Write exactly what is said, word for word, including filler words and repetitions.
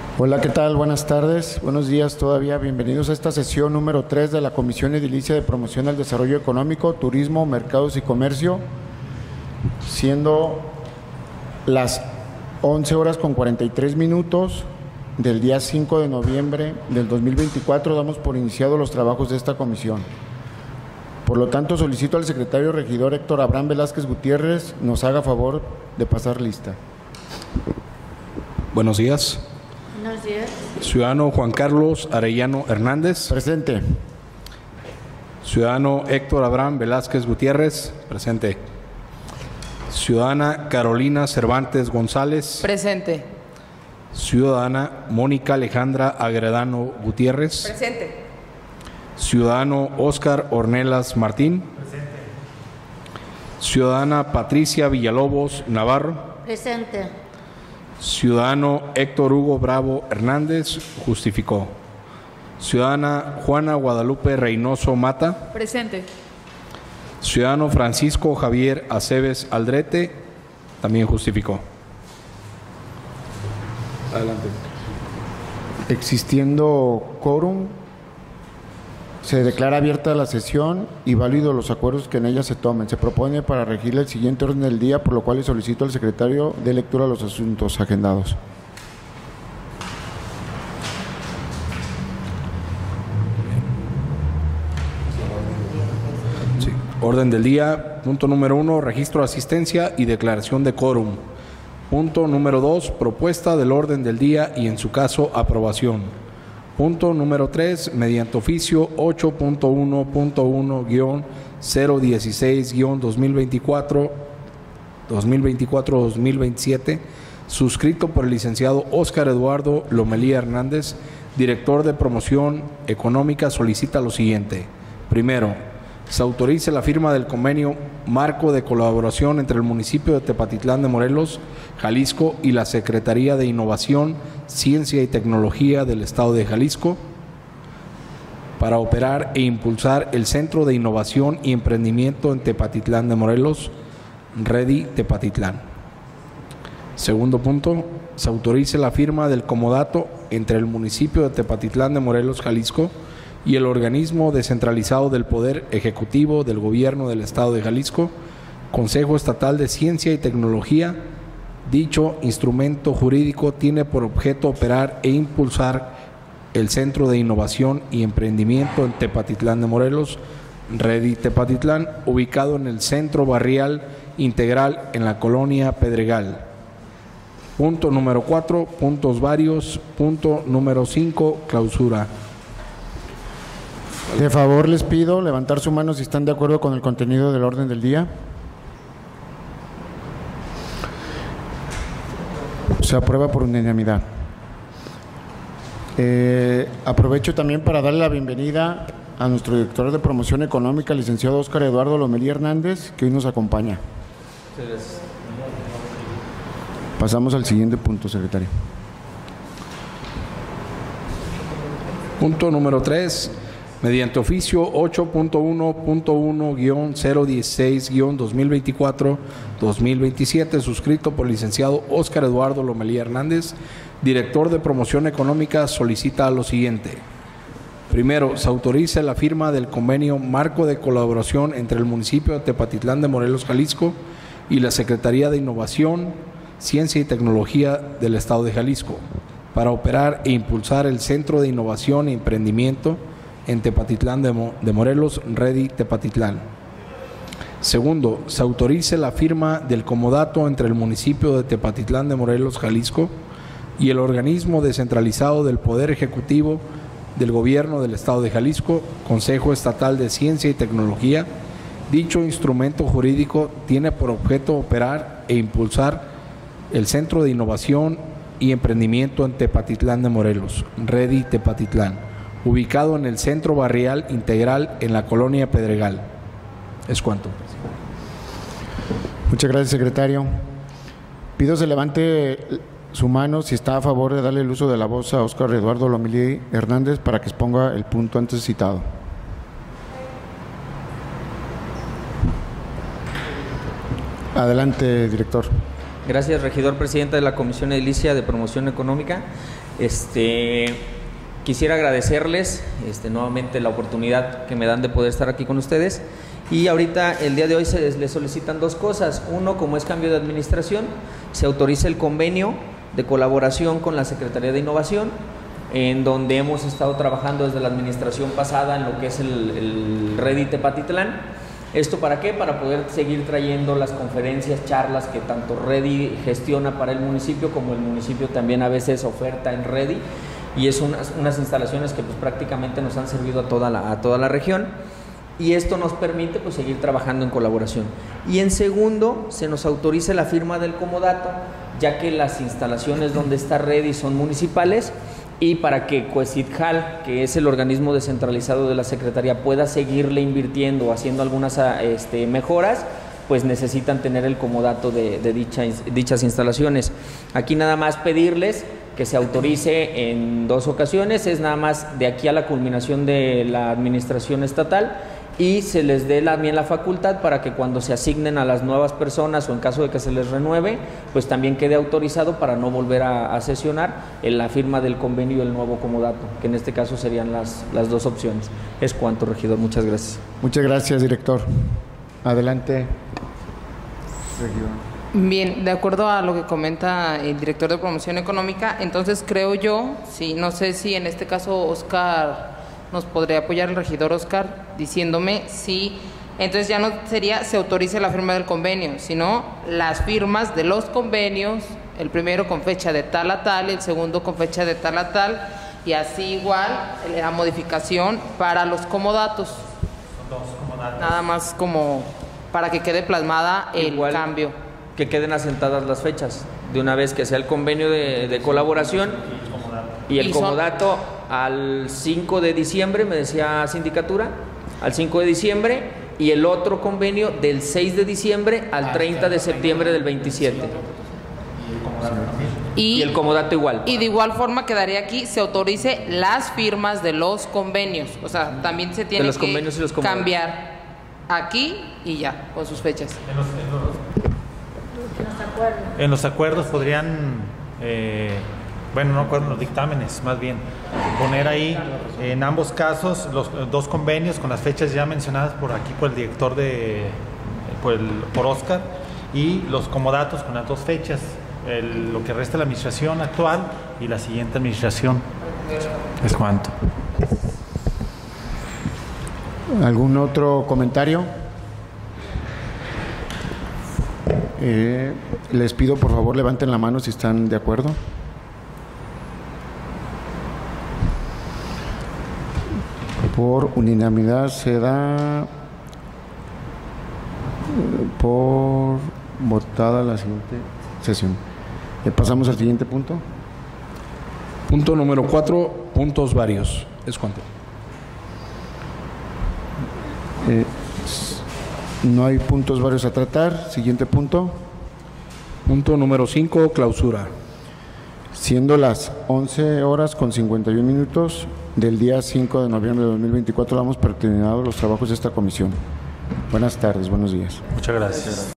Hola, ¿qué tal? Buenas tardes, buenos días todavía. Bienvenidos a esta sesión número tres de la Comisión Edilicia de Promoción al Desarrollo Económico, Turismo, Mercados y Comercio, siendo las once horas con cuarenta y tres minutos del día cinco de noviembre del dos mil veinticuatro. Damos por iniciados los trabajos de esta comisión. Por lo tanto, solicito al secretario regidor Héctor Abraham Velázquez Gutiérrez nos haga favor de pasar lista. Buenos días. Buenos días. Ciudadano Juan Carlos Arellano Hernández. Presente. Ciudadano Héctor Abraham Velázquez Gutiérrez. Presente. Ciudadana Carolina Cervantes González. Presente. Ciudadana Mónica Alejandra Agredano Gutiérrez. Presente. Ciudadano Óscar Ornelas Martín. Presente. Ciudadana Patricia Villalobos Navarro. Presente. Ciudadano Héctor Hugo Bravo Hernández, justificó. Ciudadana Juana Guadalupe Reynoso Mata. Presente. Ciudadano Francisco Javier Aceves Aldrete, también justificó. Adelante. Existiendo quórum, se declara abierta la sesión y válidos los acuerdos que en ella se tomen. Se propone para regir el siguiente orden del día, por lo cual le solicito al secretario de lectura los asuntos agendados. Sí. Orden del día, punto número uno, registro de asistencia y declaración de quórum. Punto número dos, propuesta del orden del día y en su caso aprobación. Punto número tres, mediante oficio ocho punto uno punto uno guión cero dieciséis guión dos mil veinticuatro, dos mil veinticuatro dos mil veintisiete, suscrito por el licenciado Óscar Eduardo Lomelí Hernández, director de promoción económica, solicita lo siguiente. Primero, se autorice la firma del convenio marco de colaboración entre el municipio de Tepatitlán de Morelos, Jalisco y la Secretaría de Innovación, Ciencia y Tecnología del Estado de Jalisco para operar e impulsar el Centro de Innovación y Emprendimiento en Tepatitlán de Morelos, REDI Tepatitlán. Segundo punto, se autorice la firma del comodato entre el municipio de Tepatitlán de Morelos, Jalisco y el organismo descentralizado del Poder Ejecutivo del Gobierno del Estado de Jalisco, Consejo Estatal de Ciencia y Tecnología. Dicho instrumento jurídico tiene por objeto operar e impulsar el Centro de Innovación y Emprendimiento en Tepatitlán de Morelos, REDI Tepatitlán, ubicado en el Centro Barrial Integral en la Colonia Pedregal. Punto número cuatro, puntos varios. Punto número cinco, clausura. De favor les pido levantar su mano si están de acuerdo con el contenido del orden del día. Se aprueba por unanimidad. Eh, aprovecho también para darle la bienvenida a nuestro director de promoción económica, licenciado Óscar Eduardo Lomelí Hernández, que hoy nos acompaña. Pasamos al siguiente punto, secretario. Punto número tres. Mediante oficio ocho punto uno punto uno guión cero dieciséis guión dos mil veinticuatro dos mil veintisiete, suscrito por el licenciado Óscar Eduardo Lomelí Hernández, director de promoción económica, solicita lo siguiente. Primero, se autoriza la firma del convenio marco de colaboración entre el municipio de Tepatitlán de Morelos, Jalisco y la Secretaría de Innovación, Ciencia y Tecnología del Estado de Jalisco para operar e impulsar el Centro de Innovación y Emprendimiento en Tepatitlán de, Mo de Morelos, REDI Tepatitlán. Segundo, se autorice la firma del comodato entre el municipio de Tepatitlán de Morelos, Jalisco y el organismo descentralizado del Poder Ejecutivo del Gobierno del Estado de Jalisco, Consejo Estatal de Ciencia y Tecnología. Dicho instrumento jurídico tiene por objeto operar e impulsar el Centro de Innovación y Emprendimiento en Tepatitlán de Morelos, REDI Tepatitlán, ubicado en el Centro Barrial Integral en la Colonia Pedregal. Es cuanto. Muchas gracias, secretario. Pido se levante su mano si está a favor de darle el uso de la voz a Óscar Eduardo Lomelí Hernández para que exponga el punto antes citado. Adelante, director. Gracias, regidor presidente de la Comisión Edilicia de Promoción Económica. Este, quisiera agradecerles este, nuevamente la oportunidad que me dan de poder estar aquí con ustedes. Y ahorita, el día de hoy, se les, les solicitan dos cosas. Uno, como es cambio de administración, se autoriza el convenio de colaboración con la Secretaría de Innovación, en donde hemos estado trabajando desde la administración pasada en lo que es el, el Ready Tepatitlán. ¿Esto para qué? Para poder seguir trayendo las conferencias, charlas que tanto Ready gestiona para el municipio, como el municipio también a veces oferta en Ready, y es unas, unas instalaciones que pues prácticamente nos han servido a toda la, a toda la región. Y esto nos permite pues seguir trabajando en colaboración. Y en segundo, se nos autoriza la firma del comodato, ya que las instalaciones donde está Ready son municipales, y para que Cuecitjal, que es el organismo descentralizado de la Secretaría, pueda seguirle invirtiendo o haciendo algunas este, mejoras, pues necesitan tener el comodato de, de dicha, dichas instalaciones. Aquí nada más pedirles que se autorice en dos ocasiones, es nada más de aquí a la culminación de la administración estatal, y se les dé también la facultad para que cuando se asignen a las nuevas personas o en caso de que se les renueve, pues también quede autorizado para no volver a, a sesionar en la firma del convenio y el nuevo comodato, que en este caso serían las, las dos opciones. Es cuanto, regidor. Muchas gracias. Muchas gracias, director. Adelante, regidor. Bien, de acuerdo a lo que comenta el director de Promoción Económica, entonces creo yo, sí, no sé si en este caso Oscar nos podría apoyar, el regidor Oscar, diciéndome si, entonces ya no sería se autorice la firma del convenio, sino las firmas de los convenios, el primero con fecha de tal a tal, el segundo con fecha de tal a tal, y así igual la modificación para los comodatos. Son dos comodatos. Nada más como para que quede plasmada el igual, cambio. Que queden asentadas las fechas, de una vez que sea el convenio de, de colaboración y el comodato al cinco de diciembre, me decía sindicatura, al cinco de diciembre, y el otro convenio del seis de diciembre al treinta de septiembre del veintisiete. Y, y el comodato igual. Y de igual forma quedaría aquí, se autorice las firmas de los convenios. O sea, también se tiene los que convenios y los cambiar aquí y ya, con sus fechas. En los, en los, los acuerdos. En los acuerdos podrían, eh, bueno, no acuerdos, los dictámenes, más bien, poner ahí, en ambos casos, los dos convenios con las fechas ya mencionadas por aquí, por el director de, por, el, por Oscar, y los comodatos con las dos fechas. El, lo que resta de la administración actual y la siguiente administración. ¿Es cuánto? ¿Algún otro comentario? Eh, les pido por favor levanten la mano si están de acuerdo. Por unanimidad se da por votada la siguiente sesión. Eh, pasamos al siguiente punto. Punto número cuatro, puntos varios. ¿Es cuánto? Eh, no hay puntos varios a tratar. Siguiente punto. Punto número cinco, clausura. Siendo las once horas con cincuenta y un minutos del día cinco de noviembre de dos mil veinticuatro, damos por terminados los trabajos de esta comisión. Buenas tardes, buenos días. Muchas gracias.